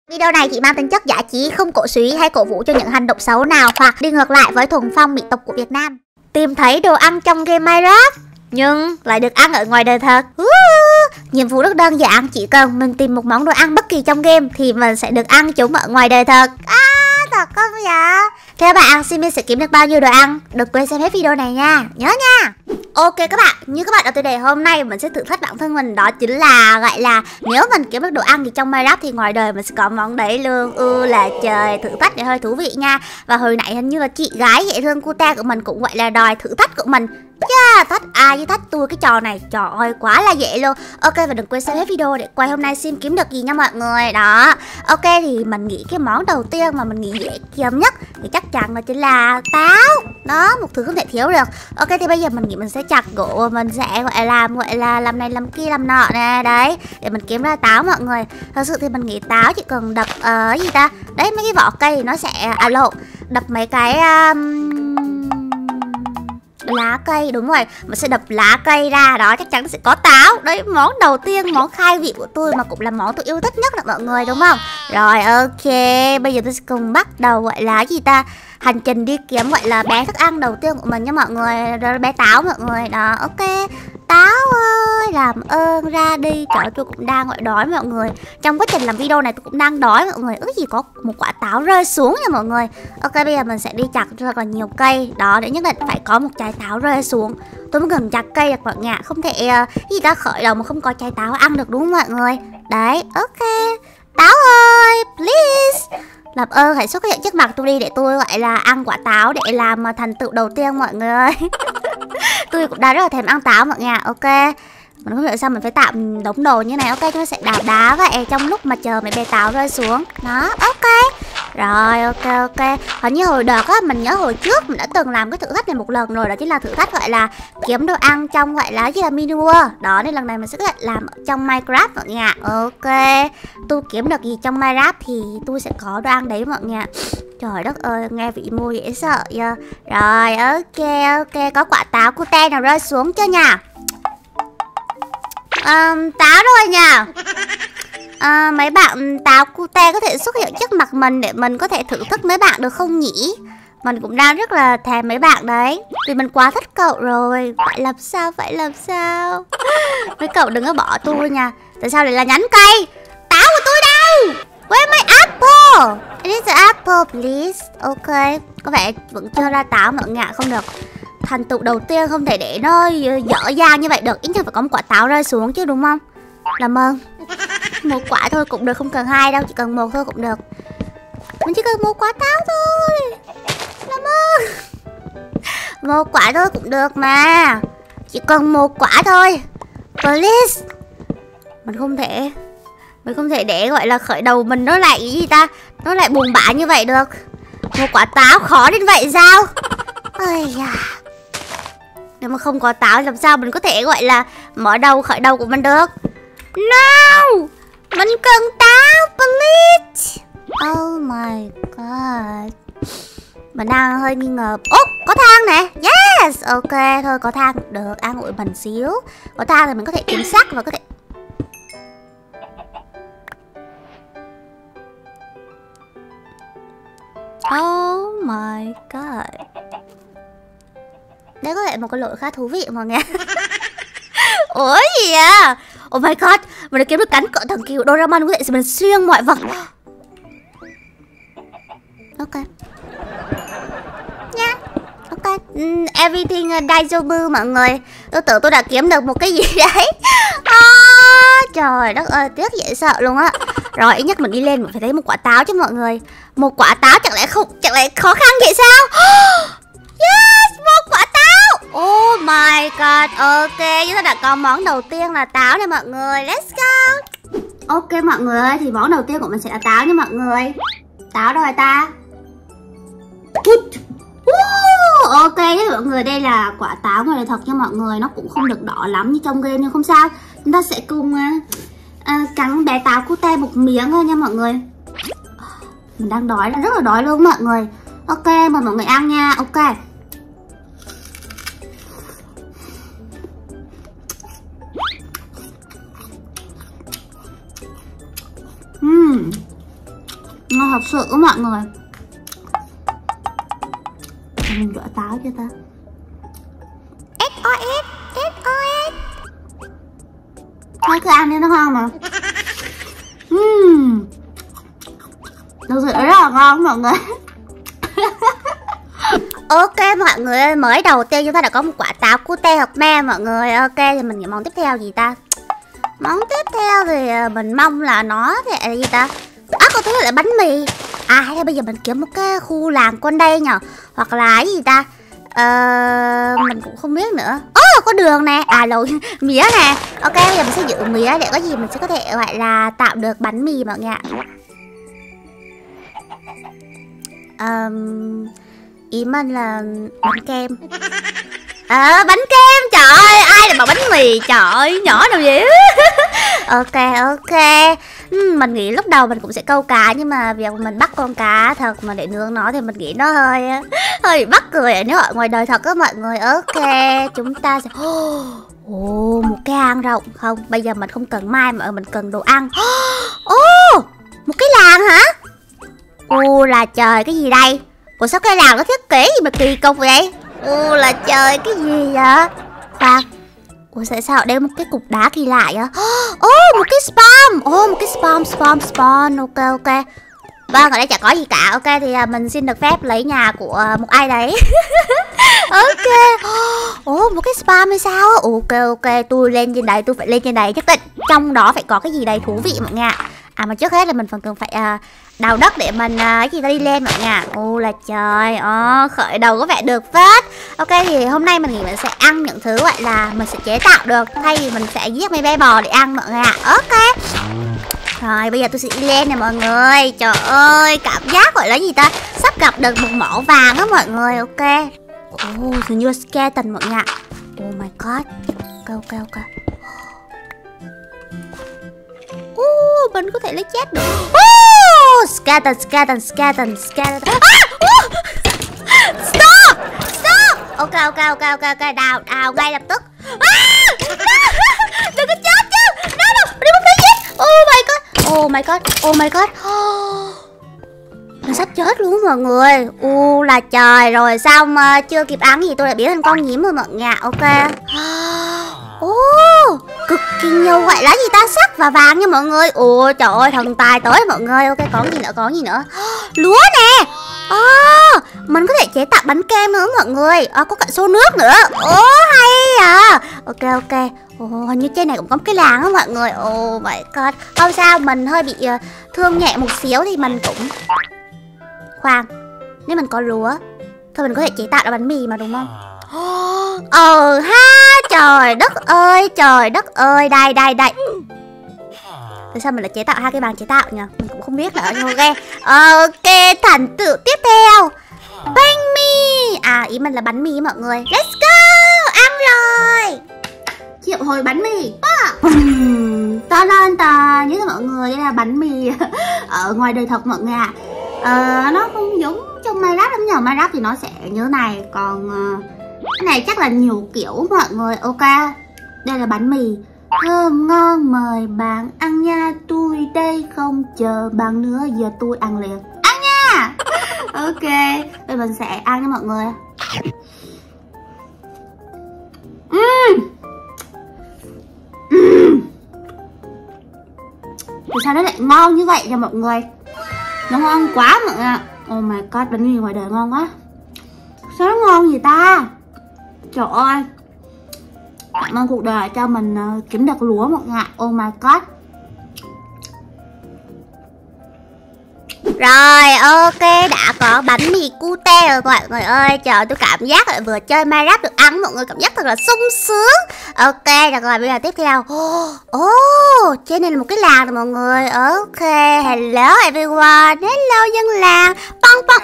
Video này chỉ mang tính chất giải trí, không cổ suý hay cổ vũ cho những hành động xấu nào hoặc đi ngược lại với thuần phong mỹ tục của Việt Nam. Tìm thấy đồ ăn trong game Minecraft nhưng lại được ăn ở ngoài đời thật. Nhiệm vụ rất đơn giản, chỉ cần mình tìm một món đồ ăn bất kỳ trong game thì mình sẽ được ăn chúng ở ngoài đời thật. Thật không vậy? Theo bạn, Simi sẽ kiếm được bao nhiêu đồ ăn? Đừng quên xem hết video này nha, nhớ nha. Ok các bạn, như các bạn đã tiêu đề hôm nay mình sẽ thử thách bản thân mình, đó chính là gọi là nếu mình kiếm được đồ ăn thì trong Minecraft thì ngoài đời mình sẽ có món đấy luôn. Là trời, thử thách này hơi thú vị nha. Và hồi nãy hình như là chị gái dễ thương Cute của mình cũng gọi là đòi thử thách của mình. Thách ai với thách tôi cái trò này, trời ơi quá là dễ luôn. Ok, và đừng quên xem hết video để quay hôm nay Sim kiếm được gì nha mọi người. Đó, ok thì mình nghĩ cái món đầu tiên mà mình nghĩ dễ kiếm nhất thì chắc chắn đó chính là táo. Đó, một thứ không thể thiếu được. Ok, thì bây giờ mình nghĩ mình sẽ chặt gỗ, mình sẽ gọi là làm này làm kia làm nọ nè. Đấy, để mình kiếm ra táo mọi người. Thật sự thì mình nghĩ táo chỉ cần đập gì ta? Đấy, mấy cái vỏ cây nó sẽ đập mấy cái lá cây, đúng rồi, mình sẽ đập lá cây ra, đó chắc chắn sẽ có táo. Đấy, món đầu tiên, món khai vị của tôi mà cũng là món tôi yêu thích nhất là mọi người, đúng không? Rồi ok, bây giờ tôi sẽ cùng bắt đầu gọi là gì ta, hành trình đi kiếm gọi là bé thức ăn đầu tiên của mình nha mọi người. Rồi bé táo mọi người. Đó, ok. Táo ơi, làm ơn ra đi. Trời ơi, tôi cũng đang gọi đói mọi người. Trong quá trình làm video này tôi cũng đang đói mọi người. Ước gì có một quả táo rơi xuống nha mọi người. Ok, bây giờ mình sẽ đi chặt rất là nhiều cây. Đó, để nhất định phải có một trái táo rơi xuống. Tôi mới cần chặt cây được mọi người ạ. Không thể gì ta khởi đầu mà không có trái táo ăn được, đúng không mọi người? Đấy, ok. Táo ơi, please, làm ơn hãy xuất hiện trước mặt tôi đi để tôi gọi là ăn quả táo để làm thành tựu đầu tiên mọi người ơi. Tôi cũng đã rất là thèm ăn táo mọi người ạ. Ok, mình không hiểu sao mình phải tạo đống đồ như này. Ok, chúng ta sẽ đào đá vậy trong lúc mà chờ mấy bé táo rơi xuống. Đó, ok. Rồi, ok. Hình như hồi đợt á, mình nhớ hồi trước mình đã từng làm cái thử thách này một lần rồi. Đó chính là thử thách gọi là kiếm đồ ăn trong gọi là gì là mini world. Đó, nên lần này mình sẽ làm trong Minecraft mọi người ạ. Ok, tôi kiếm được gì trong Minecraft thì tôi sẽ có đồ ăn đấy mọi người ạ. Trời đất ơi, nghe vị mua dễ sợ giờ. Rồi, ok, có quả táo Cute nào rơi xuống chưa nha? Táo rồi nha. Mấy bạn táo Cute có thể xuất hiện trước mặt mình để mình có thể thử thách mấy bạn được không nhỉ? Mình cũng đang rất là thèm mấy bạn đấy, vì mình quá thích cậu rồi. Phải làm sao? Mấy cậu đừng có bỏ tôi nha. Tại sao lại là nhánh cây? Táo của tôi đâu? Where my apple? I need the apple please. Ok, có vẻ vẫn chưa ra táo mọi người ạ. Không được, thành tựu đầu tiên không thể để nó dở dang như vậy được. Ít nhất phải có một quả táo rơi xuống chứ, đúng không? Làm ơn. Một quả thôi cũng được, không cần hai đâu, chỉ cần một thôi cũng được. Mình chỉ cần một quả táo thôi. Làm ơn. Một quả thôi cũng được mà. Chỉ cần một quả thôi, please. Mình không thể để gọi là khởi đầu mình nó lại cái gì ta, nó lại buồn bã như vậy được. Một quả táo khó đến vậy sao? Ây da. Nếu mà không có táo làm sao mình có thể gọi là mở đầu khởi đầu của mình được. No, mình cần táo please. Oh my god, mình đang hơi nghi ngờ. Có than nè. Yes, ok, thôi có than được, an ủi mình xíu. Có than thì mình có thể kiếm sắt và có thể oh my god. Đấy có thể một cái lỗi khá thú vị mọi người. Ủa gì à? Oh my god, mình đã kiếm được cánh cỡ thần kỳ của Doraemon, có thể mình xuyên mọi vật. Ok nha. Ok, everything daijoubu mọi người. Tôi tưởng tôi đã kiếm được một cái gì đấy. Trời đất ơi, tiếc dễ sợ luôn á. Rồi, ít nhất mình đi lên mình phải thấy một quả táo chứ mọi người. Một quả táo chẳng lẽ khó khăn vậy sao? Yes, một quả táo. Oh my god. Ok, chúng ta đã có món đầu tiên là táo nè mọi người. Let's go. Ok mọi người ơi, thì món đầu tiên của mình sẽ là táo nha mọi người. Táo đâu rồi ta? Ok đấy mọi người, đây là quả táo ngoài đời thật nha mọi người. Nó cũng không được đỏ lắm như trong game nhưng không sao. Chúng ta sẽ cùng cắn bé táo Cute một miếng thôi nha mọi người. Mình đang đói, rất là đói luôn mọi người. Ok, mời mọi người ăn nha. Ok. Ngon thật sự mọi người. Mình rửa táo cho ta. SOS, SOS. Thôi cứ ăn đi nó ngon mà. Thực sự rất là ngon mọi người. Ok mọi người ơi, mới đầu tiên chúng ta đã có một quả táo cute hợp me mọi người. Ok thì mình nghĩ món tiếp theo gì ta? Món tiếp theo thì mình mong là nó sẽ gì ta? Có thứ là bánh mì. Hay là bây giờ mình kiếm một cái khu làng con đây nhở? Hoặc là cái gì ta? Mình cũng không biết nữa. Có đường nè. Mía nè. Ok bây giờ mình sẽ giữ mía để có gì mình sẽ có thể gọi là tạo được bánh mì mọi người ạ. Ý mình là bánh kem. Bánh kem, trời ơi, ai lại bảo bánh mì, trời ơi, nhỏ nào vậy. Ok. Mình nghĩ lúc đầu mình cũng sẽ câu cá, nhưng mà việc mình bắt con cá thật mà để nướng nó thì mình nghĩ nó hơi mắc cười nếu ở ngoài đời thật á mọi người. Ok, chúng ta sẽ một cái hang rộng. Không, bây giờ mình không cần mai mà mình cần đồ ăn. Một cái làng hả? Là trời, cái gì đây? Ủa sao cái làng nó thiết kế gì mà kỳ cục vậy? Là trời, cái gì vậy? Khoan, tại sao ở đây một cái cục đá kỳ lạ vậy? Một cái spawn. Một cái spawn. Ok. Vâng, ở đây chả có gì cả. Ok, thì mình xin được phép lấy nhà của một ai đấy. Ok. Một cái spam hay sao? Ok, tôi lên trên đây, tôi phải lên trên đây. Chắc định trong đó phải có cái gì đây thú vị mọi người ạ. Mà trước hết là mình cần phải đào đất để mình cái gì ta đi lên mọi người ạ. Là trời, khởi đầu có vẻ được phết. Ok, thì hôm nay mình nghĩ mình sẽ ăn những thứ gọi là mình sẽ chế tạo được, thay vì mình sẽ giết mấy bé bò để ăn mọi người ạ. Ok. Rồi bây giờ tôi sẽ đi lên nè mọi người. Trời ơi, cảm giác gọi là gì ta? Sắp gặp được một mỏ vàng á mọi người. Ok. Dường như skeleton mọi người ạ. Oh my god. Ok. Mình có thể lấy chết được. Skeleton. Stop. Ok. Đào ngay lập tức. Đừng có chết chứ. Đừng có chết. Oh my god. Mình sắp chết luôn mọi người. Là trời rồi, xong chưa kịp ăn gì tôi đã biến thành con nhím rồi mọi người. Ok. Cực kỳ nhiều gọi là gì ta, sắt và vàng nha mọi người. Trời ơi, thần tài tới mọi người. Ok, có gì nữa. Lúa nè. Mình có thể chế tạo bánh kem nữa mọi người. Có cả xô nước nữa. Hay à. Ok. Hình như trên này cũng có một cái làng đó mọi người. Oh my god. Không sao, mình hơi bị thương nhẹ một xíu thì mình cũng... Khoan, nếu mình có lúa thôi mình có thể chế tạo ra bánh mì mà đúng không? Trời đất ơi. Đây. Tại sao mình lại chế tạo hai cái bàn chế tạo nhỉ? Mình cũng không biết nữa. Ok, thành tựu tiếp theo bánh mì. Ý mình là bánh mì mọi người. Let's go, ăn rồi. Triệu hồi bánh mì. Ta nhớ mọi người, đây là bánh mì ở ngoài đời thật mọi người ạ. Nó không giống trong Minecraft lắm nhờ. Minecraft thì nó sẽ như này, còn cái này chắc là nhiều kiểu mọi người. Ok, đây là bánh mì thơm ngon, mời bạn ăn nha. Tôi đây không chờ bạn nữa, giờ tôi ăn liền. Ăn nha. Ok, bây mình sẽ ăn nha mọi người. Tại sao nó lại ngon như vậy nha mọi người? Nó ngon quá mọi người ạ. Oh my god, bánh mì ngoài đời ngon quá. Sao nó ngon vậy ta? Trời ơi, cảm ơn cuộc đời cho mình kiếm được lúa mọi người ạ. Oh my god. Rồi, ok, đã có bánh mì cute rồi mọi người ơi. Trời, tôi cảm giác là vừa chơi Minecraft được ăn mọi người, cảm giác thật là sung sướng. Ok, được rồi, bây giờ tiếp theo. Trên này là một cái làng rồi mọi người. Ok, hello everyone. Hello dân làng. Pong.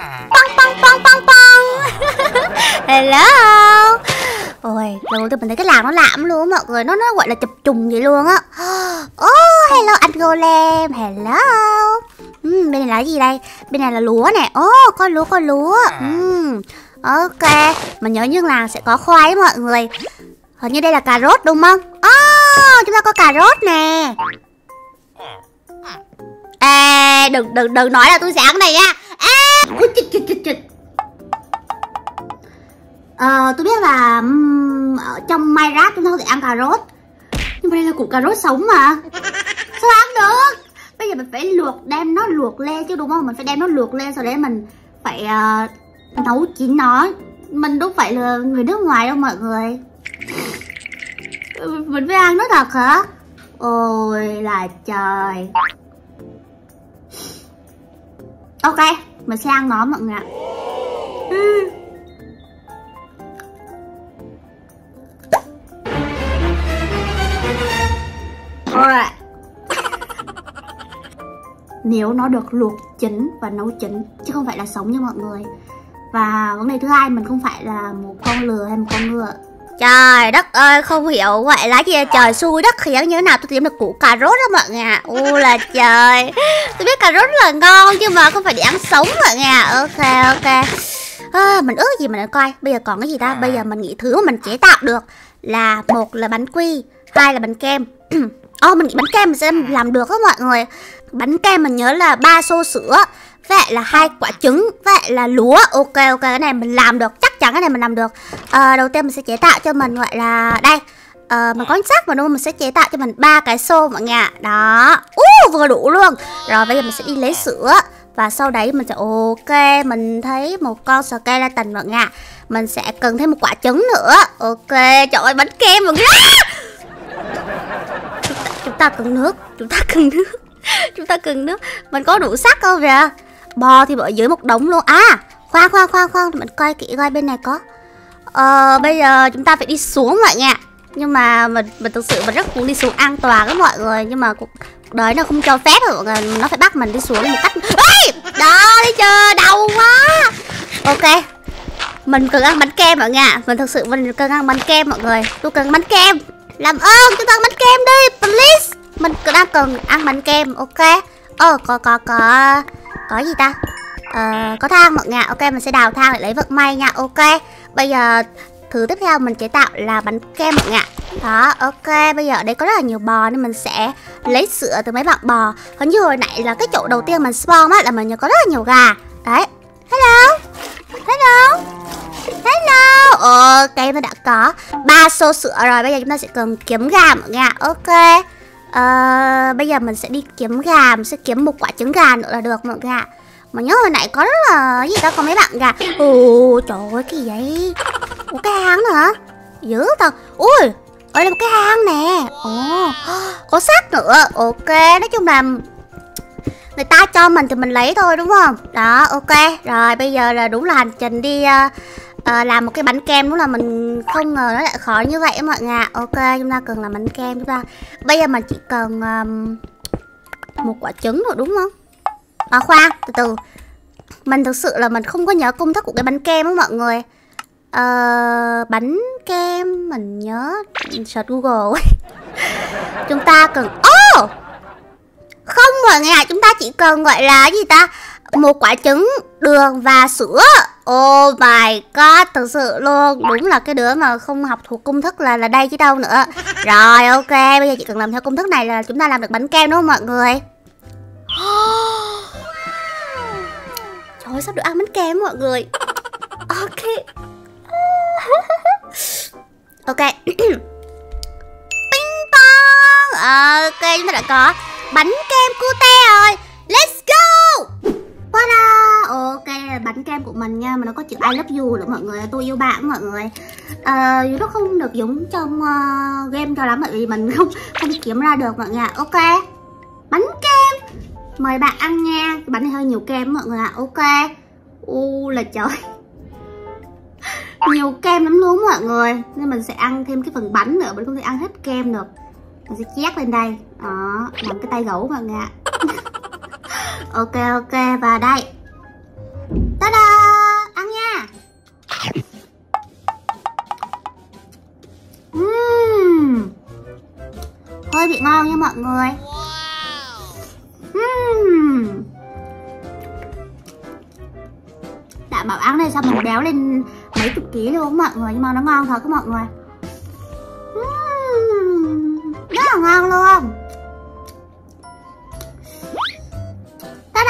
Hello. Ôi, rồi tôi mình thấy cái làng nó lạ luôn mọi người. Nó gọi là chụp trùng vậy luôn á. Hello anh Golem. Hello. Bên này là gì đây? Bên này là lúa nè. Có lúa. Ok, mình nhớ như làng sẽ có khoai mọi người. Hình như đây là cà rốt đúng không? Chúng ta có cà rốt nè. đừng nói là tôi sẽ ăn cái này nha. Ui, chịch. Tôi biết là ở trong Minecraft chúng ta có thể ăn cà rốt, nhưng mà đây là củ cà rốt sống mà, sao ăn được? Bây giờ mình phải đem nó luộc lên chứ đúng không? Mình phải đem nó luộc lên, sau đấy mình phải nấu chín nó. Mình đâu phải là người nước ngoài đâu mọi người. Mình phải ăn nó thật hả? Ôi là trời. Ok, mình sẽ ăn nó mọi người ạ. Alright. Nếu nó được luộc chín và nấu chín chứ không phải là sống nha mọi người. Và vấn đề thứ hai, mình không phải là một con lừa hay một con ngựa. Trời đất ơi, không hiểu gọi là gì, trời xui đất khiến như thế nào tôi tìm được củ cà rốt đó mọi người ạ. Là trời. Tôi biết cà rốt rất là ngon nhưng mà không phải để ăn sống mọi người ạ. Ok. Mình ước gì mình đã coi. Bây giờ còn cái gì ta? Bây giờ mình nghĩ thứ mà mình chế tạo được là một là bánh quy, hai là bánh kem. Mình nghĩ bánh kem mình sẽ làm được đó mọi người. Bánh kem mình nhớ là 3 xô sữa, vậy là 2 quả trứng, vậy là lúa. Ok, cái này mình làm được, chắc chắn cái này mình làm được. Đầu tiên mình sẽ chế tạo cho mình gọi là đây. Mình có sách mà đúng không? Mình sẽ chế tạo cho mình 3 cái xô mọi người ạ. Đó. Vừa đủ luôn. Rồi bây giờ mình sẽ đi lấy sữa. Và sau đấy mình sẽ ok, mình thấy một con skeleton mọi người ạ. Mình sẽ cần thêm một quả trứng nữa. Ok, trời ơi bánh kem mọi người. Chúng ta cần nước. Mình có đủ sắt không vậy? Bò thì ở dưới một đống luôn. Khoan, mình coi kỹ coi bên này có. Bây giờ chúng ta phải đi xuống mọi người ạ. Nhưng mà mình thực sự mình rất muốn đi xuống an toàn đó mọi người, nhưng mà cuộc đời nó không cho phép rồi mọi người, nó phải bắt mình đi xuống một cách. Đó đi chưa, đau quá. Ok, mình cần ăn bánh kem mọi người ạ. Mình thực sự mình cần ăn bánh kem mọi người. Tôi cần bánh kem. Làm ơn cho tao bánh kem đi, please. Mình đang cần ăn bánh kem. Ok. Có gì ta? Có thang mọi người ạ. Ok, mình sẽ đào thang để lấy vận may nha. Ok. Bây giờ thứ tiếp theo mình chế tạo là bánh kem mọi người ạ. Đó, ok. Bây giờ ở đây có rất là nhiều bò nên mình sẽ lấy sữa từ mấy bạn bò. Hình như hồi nãy là cái chỗ đầu tiên mình spawn á, là mình nhớ có rất là nhiều gà. Đấy. Hello. Ok, tôi đã có 3 xô sữa rồi. Bây giờ chúng ta sẽ cần kiếm gà mọi người ạ. Ok. Bây giờ mình sẽ đi kiếm gà. Mình sẽ kiếm một quả trứng gà nữa là được mọi người ạ. Mà nhớ hồi nãy có rất là gì ta, có mấy bạn gà. Trời ơi cái gì vậy? Cái hang nữa hả? Dữ thật. Ui, ở đây một cái hang nè. Có sắt nữa. Ok, nói chung là người ta cho mình thì mình lấy thôi đúng không? Đó, ok. Rồi bây giờ là đúng là hành trình đi làm một cái bánh kem, đúng là mình không ngờ nó lại khó như vậy mọi người ạ. Ok, chúng ta cần làm bánh kem. Chúng ta bây giờ mình chỉ cần một quả trứng rồi đúng không? Khoan, từ từ. Mình thực sự là mình không có nhớ công thức của cái bánh kem đó mọi người. Bánh kem mình nhớ search Google. Chúng ta cần không mọi người ạ, chúng ta chỉ cần gọi là gì ta, một quả trứng, đường và sữa. Oh my god, thực sự luôn. Đúng là cái đứa mà không học thuộc công thức là đây chứ đâu nữa. Rồi ok, bây giờ chỉ cần làm theo công thức này là chúng ta làm được bánh kem đúng không mọi người? Trời ơi, sắp được ăn bánh kem mọi người. Ok. Ok. Ping pong. Ok, chúng ta đã có bánh kem cute rồi. Let's go. Voilà. Ok, bánh kem của mình nha. Mà nó có chữ I love you nữa mọi người. Tôi yêu bạn mọi người. Nó không được giống trong game cho lắm, bởi vì mình không kiếm ra được mọi người ạ. Ok, bánh kem, mời bạn ăn nha. Cái bánh này hơi nhiều kem mọi người ạ. Ok. Là trời. Nhiều kem lắm luôn mọi người. Nên mình sẽ ăn thêm cái phần bánh nữa. Mình không thể ăn hết kem được. Mình sẽ chét lên đây. Đó, làm cái tay gấu mọi người ạ. Ok, và đây. Ta-da, ăn nha. Hơi bị ngon nha mọi người. Đảm bảo ăn này sao mình béo lên mấy chục ký luôn mọi người. Nhưng mà nó ngon thật các mọi người. Rất là ngon luôn. Ta-da.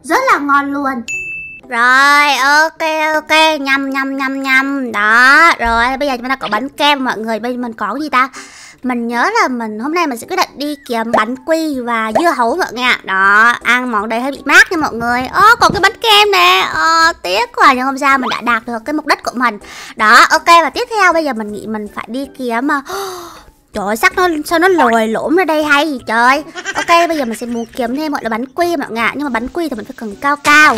rất là ngon luôn. Rồi, ok, nhâm. Đó, rồi bây giờ chúng ta có bánh kem mọi người. Bây giờ mình có gì ta? Mình nhớ là hôm nay mình sẽ quyết định đi kiếm bánh quy và dưa hấu mọi người ạ. Đó, ăn món đấy hơi bị mát nha mọi người. Còn cái bánh kem nè. Tiếc quá nhưng không sao, mình đã đạt được cái mục đích của mình. Đó, ok, và tiếp theo bây giờ mình nghĩ mình phải đi kiếm trời ơi, sao nó lồi lõm ra đây hay gì trời. Ok, bây giờ mình sẽ muốn kiếm thêm gọi là bánh quy mọi người ạ. Nhưng mà bánh quy thì mình phải cần cao.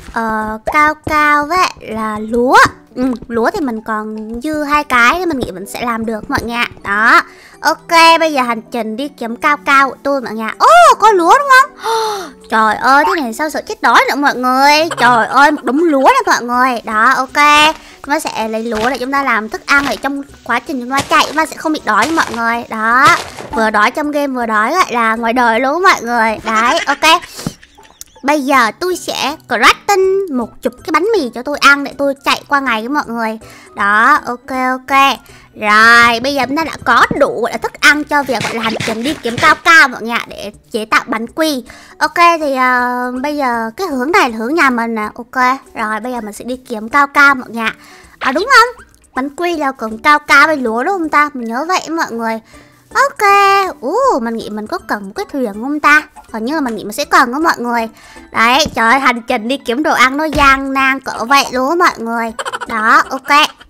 Cao với là lúa. Lúa thì mình còn dư 2 cái nên mình nghĩ mình sẽ làm được mọi người ạ. Đó. Ok, bây giờ hành trình đi kiếm cao của tôi mọi người ạ. Có lúa đúng không? Trời ơi, thế này sao sợ chết đói nữa mọi người. Trời ơi, một đống lúa này mọi người. Đó, ok. Chúng ta sẽ lấy lúa để chúng ta làm thức ăn ở trong quá trình chúng ta chạy, chúng ta sẽ không bị đói mọi người. Đó. Vừa đói trong game vừa đói gọi là ngoài đời luôn mọi người. Đấy, ok. Bây giờ tôi sẽ crafting một chục cái bánh mì cho tôi ăn để tôi chạy qua ngày với mọi người. Đó, ok. Rồi, bây giờ chúng ta đã có đủ gọi là thức ăn cho việc gọi là hành trình đi kiếm cao mọi người ạ, để chế tạo bánh quy. Ok, thì bây giờ cái hướng này là hướng nhà mình nè. Ok, rồi bây giờ mình sẽ đi kiếm cao mọi người ạ. Đúng không? Bánh quy là cần cao với lúa đúng không ta? Mình nhớ vậy mọi người. Ok, mình nghĩ mình có cần một cái thuyền không ta? Hình như là mình nghĩ mình sẽ cần đó mọi người. Đấy, trời ơi, hành trình đi kiếm đồ ăn nó gian nan cỡ vậy luôn á mọi người. Đó, ok.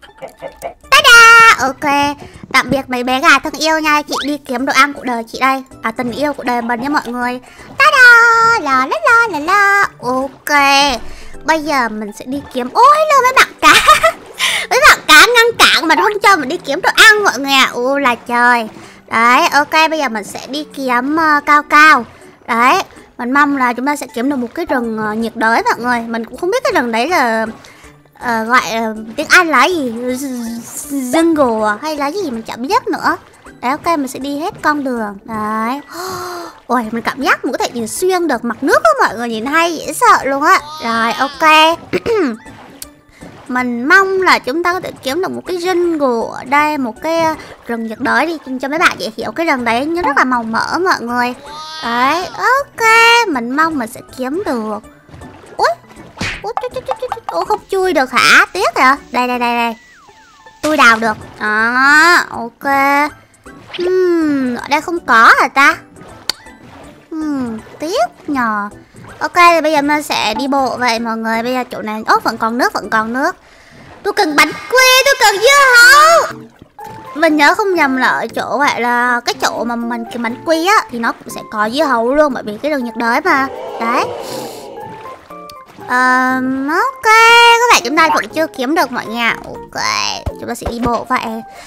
Ta-da, ok. Tạm biệt mấy bé gà thân yêu nha. Chị đi kiếm đồ ăn của đời chị đây. Tình yêu của đời mình nha mọi người. Ta-da, la. Ok. Bây giờ mình sẽ đi kiếm. Hello mấy bạn cá. Mấy bạn cá ngăn cản mình không cho mình đi kiếm đồ ăn mọi người ạ. Là trời. Đấy, ok, bây giờ mình sẽ đi kiếm cao. Đấy, mình mong là chúng ta sẽ kiếm được một cái rừng nhiệt đới mọi người. Mình cũng không biết cái rừng đấy là gọi tiếng Anh là gì, jungle hay là gì mình chẳng biết nữa. Đấy, ok, mình sẽ đi hết con đường. Đấy. Ôi, mình cảm giác mình có thể nhìn xuyên được mặt nước đó mọi người, nhìn hay dễ sợ luôn á. Rồi, ok. Mình mong là chúng ta có thể kiếm được một cái jungle ở đây, một cái rừng nhiệt đới đi cho mấy bạn dễ hiểu. Cái rừng đấy nó rất là màu mỡ mọi người. Đấy, ok, mình mong mình sẽ kiếm được. Ủa không chui được hả? Tiếc rồi. Đây. Tôi đào được. Đó, ok. Ở đây không có hả ta? Tiếc nhờ. Ok, thì bây giờ mình sẽ đi bộ vậy mọi người. Bây giờ chỗ này vẫn còn nước. Tôi cần bánh quy, tôi cần dưa hấu. Mình nhớ không nhầm là ở chỗ vậy là cái chỗ mà mình kiếm bánh quy á thì nó cũng sẽ có dưa hấu luôn, bởi vì cái rừng nhiệt đới mà. Đấy. Ok, có vẻ chúng ta vẫn chưa kiếm được mọi người. Ok, chúng ta sẽ đi bộ vậy.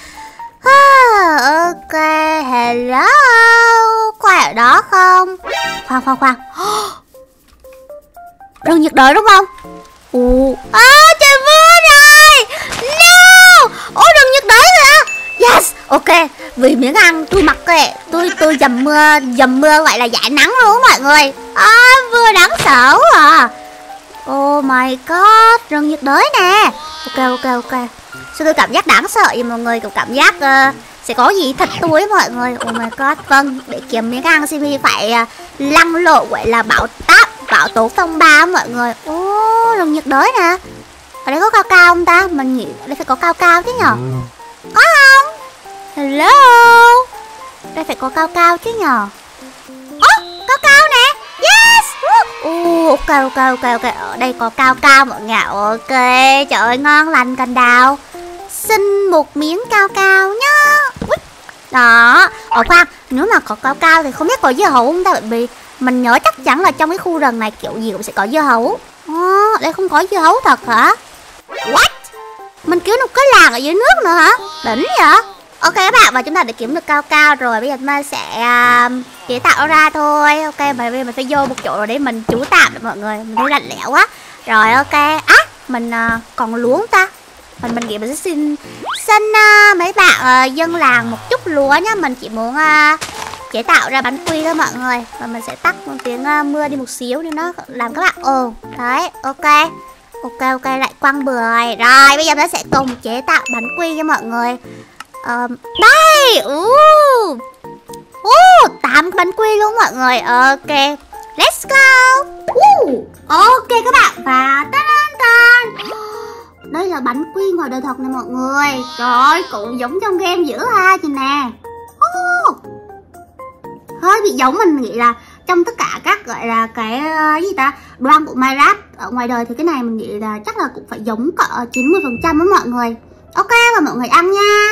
Ok, hello. Có ai ở đó không? Khoan. Rừng nhiệt đới đúng không? Trời mưa rồi. No. Rừng nhiệt đới rồi á. Yes, ok. Vì miếng ăn tôi mặc kệ. Tôi dầm mưa gọi là giải nắng luôn mọi người. Mưa đáng sợ à. Oh my god, rừng nhiệt đới nè. Ok. Sao tôi cảm giác đáng sợ vậy mọi người, cũng cảm giác sẽ có gì thật tôi mọi người. Oh my god, vâng, để kiếm miếng ăn CP phải lăn lộn gọi là bão tố phong ba mọi người. Rừng nhiệt đới nè. Ở đây có cao không ta? Mình nghĩ đây phải có cao chứ nhờ. Có không? Hello. Đây phải có cao chứ nhờ. Cao nè. Yes. Ok. Ở đây có cao mọi người. Ok, trời ơi ngon lành cành đào. Xin một miếng cao nhá. Đó. Khoan, nếu mà có cao thì không biết có dưa hấu không ta, bởi vì mình nhớ chắc chắn là trong cái khu rừng này kiểu gì cũng sẽ có dưa hấu. Đây không có dưa hấu thật hả? What? Mình kiếm được cái làng ở dưới nước nữa hả? Đỉnh vậy? Ok các bạn, và chúng ta đã kiếm được cao rồi. Bây giờ chúng ta sẽ chế tạo ra thôi. Ok, bây giờ mình phải vô một chỗ rồi để mình trú tạm được mọi người. Mình thấy lạnh lẽo quá. Rồi ok. Mình còn lúa không ta? Mình nghĩ mình sẽ xin mấy bạn dân làng một chút lúa nhá. Mình chỉ muốn chế tạo ra bánh quy thôi mọi người. Và mình sẽ tắt tiếng mưa đi một xíu để nó làm các bạn ồn. Đấy, ok. Ok, lại quăng bừa rồi. Rồi, bây giờ nó sẽ cùng chế tạo bánh quy cho mọi người. Đây, 8 cái bánh quy luôn mọi người. Ok, let's go. các bạn, và ta-da-da. Đây là bánh quy ngoài đời thật này mọi người. Trời ơi, cũng giống trong game dữ ha, nhìn nè. Hơi bị giống, mình nghĩ là trong tất cả các gọi là cái gì ta, đoan của Minecraft ở ngoài đời thì cái này mình nghĩ là chắc là cũng phải giống cỡ 90% với mọi người. Ok, và mọi người ăn nha.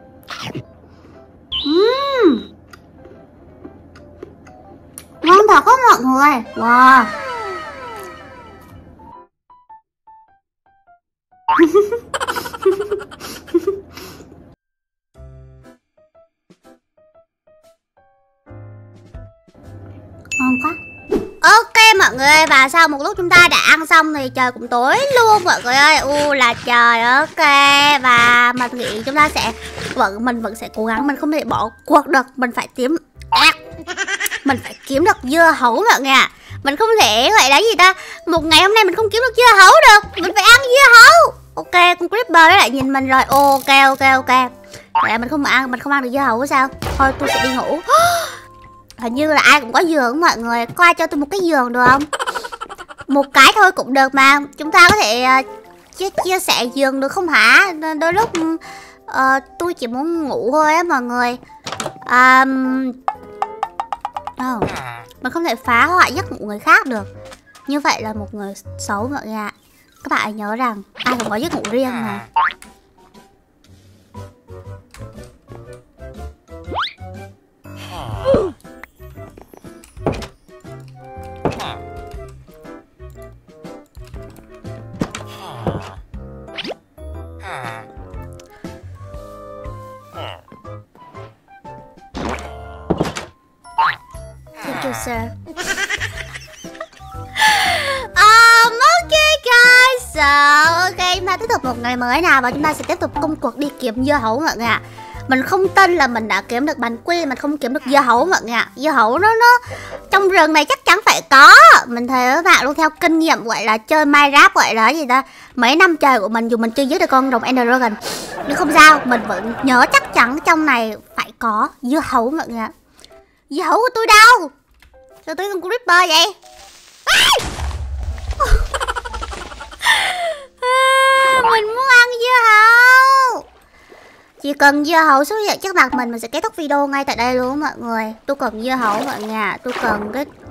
Ngon thật không mọi người? Wow. Ngon quá. Ok mọi người, và sau một lúc chúng ta đã ăn xong thì trời cũng tối luôn mọi người ơi. Là trời. Ok, và mình nghĩ chúng ta sẽ mình vẫn sẽ cố gắng, mình không thể bỏ cuộc được. Mình phải mình phải kiếm được dưa hấu mọi người ạ. Mình không thể gọi là gì ta, một ngày hôm nay mình không kiếm được dưa hấu được, mình phải ăn dưa hấu. Ok, con Creeper đó lại nhìn mình rồi. Ok. Vậy mình không ăn được dưa hấu sao? Thôi tôi sẽ đi ngủ. Hình như là ai cũng có giường mọi người. Có ai cho tôi một cái giường được không? Một cái thôi cũng được mà. Chúng ta có thể chia sẻ giường được không hả? Đôi lúc tôi chỉ muốn ngủ thôi á mọi người. Mình không thể phá hoại giấc ngủ người khác được. Như vậy là một người xấu mọi người ạ. Các bạn hãy nhớ rằng ai cũng có giấc ngủ riêng mà. Thank you, sir. Ok guys, ok, chúng ta tiếp tục một ngày mới nào, và chúng ta sẽ tiếp tục công cuộc đi kiếm dưa hấu mọi người ạ. Mình không tin là mình đã kiếm được bánh quy, mình không kiếm được dưa hấu mọi người ạ. Dưa hấu nó trong rừng này chắc chắn phải có. Mình thấy các bạn luôn, theo kinh nghiệm gọi là chơi Minecraft gọi là gì ta, mấy năm trời của mình, dù mình chưa giết được con rồng Ender Dragon nhưng không sao, mình vẫn nhớ chắc chắn trong này phải có dưa hấu mọi người ạ. Dưa hấu của tôi đâu? Sao tôi con Creeper vậy? Mình muốn ăn dưa hấu. Chỉ cần dưa hấu xuất hiện trước mặt mình sẽ kết thúc video ngay tại đây luôn mọi người. Tôi cần dưa hấu mọi người ạ. Tôi cần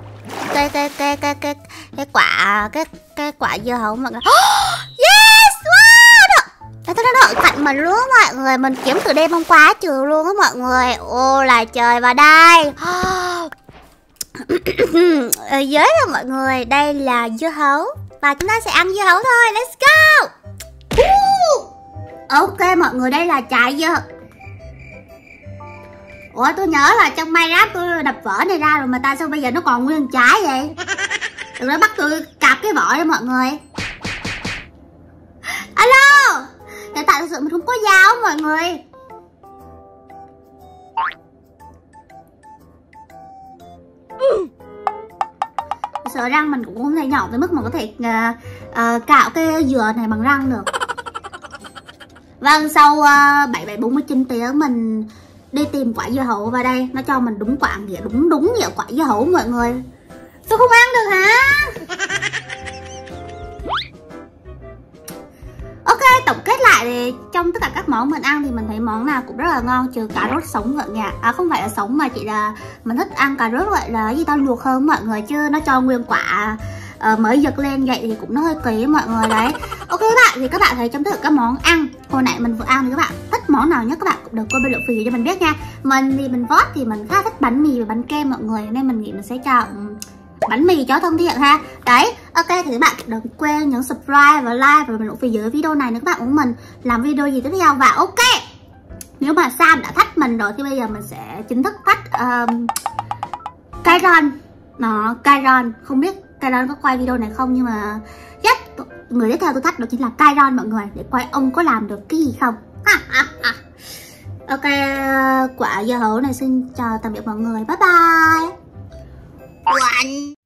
cái quả dưa hấu mọi người. Yes, wow. Nó ở cạnh mình luôn mọi người. Mình kiếm từ đêm hôm qua trừ luôn á mọi người. Là trời, và đây giới cho mọi người, đây là dưa hấu và chúng ta sẽ ăn dưa hấu thôi. Let's go. Ok mọi người, đây là trái dưa. Ủa, tôi nhớ là trong Minecraft tôi đập vỏ này ra rồi mà sao bây giờ nó còn nguyên trái vậy? Đừng có bắt tôi cạp cái vỏ đó mọi người. Alo, hiện tại thực sự mình không có dao mọi người. Sợ răng mình cũng không thể nhỏ tới mức mà có thể cạo cái dừa này bằng răng được. Vâng, sau 4749 tiếng mình đi tìm quả dưa hấu, và đây nó cho mình đúng quả nghĩa, đúng nghĩa quả dưa hấu mọi người. Tôi không ăn được hả? Ok, tổng kết lại thì trong tất cả các món mình ăn thì mình thấy món nào cũng rất là ngon, trừ cà rốt sống mọi người ạ. Không phải là sống mà chỉ là mình thích ăn cà rốt gọi là gì tao luộc hơn mọi người, chứ nó cho nguyên quả mới giật lên vậy thì cũng nó hơi kỳ mọi người đấy. Ok các bạn, thì các bạn thấy trong tất cả các món ăn hồi nãy mình vừa ăn thì các bạn thích món nào nhất các bạn cũng được comment bình luận phía dưới cho mình biết nha. Mình thì mình vote thì mình khá thích bánh mì và bánh kem mọi người, nên mình nghĩ mình sẽ chọn bánh mì cho thân thiện ha. Đấy, ok thì các bạn đừng quên nhấn subscribe và like và bình luận phía dưới video này nếu các bạn muốn mình làm video gì tiếp theo. Và ok, nếu mà Sam đã thách mình rồi thì bây giờ mình sẽ chính thức thách Kairon. Kairon, không biết Kairon có quay video này không, nhưng mà yes, người tiếp theo tôi thách đó chính là Kairon mọi người, để coi ông có làm được cái gì không. Ok, quả dưa hấu này xin chào tạm biệt mọi người, bye bye.